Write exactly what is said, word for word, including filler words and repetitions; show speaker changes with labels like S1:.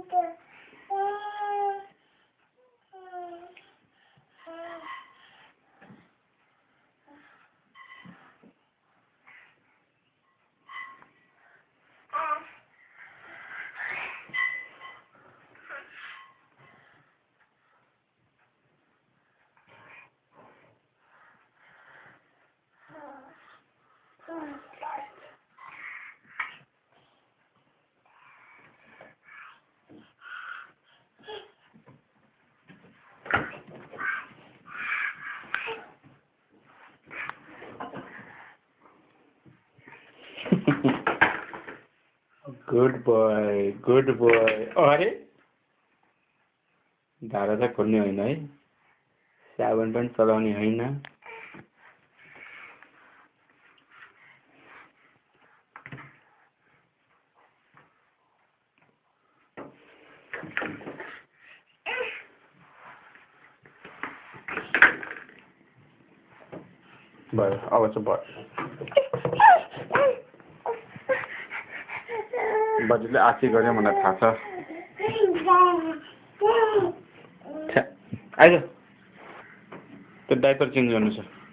S1: Good boy, good boy. अरे धारा त खोल्ने होइन है, साबुन पनि चलाउने होइन। भयो, अब चाहिँ भयो। बजेले आशी गर्यो मलाई थाहा छ। आइज त्यो डाइपर चेन्ज गर्नु छ।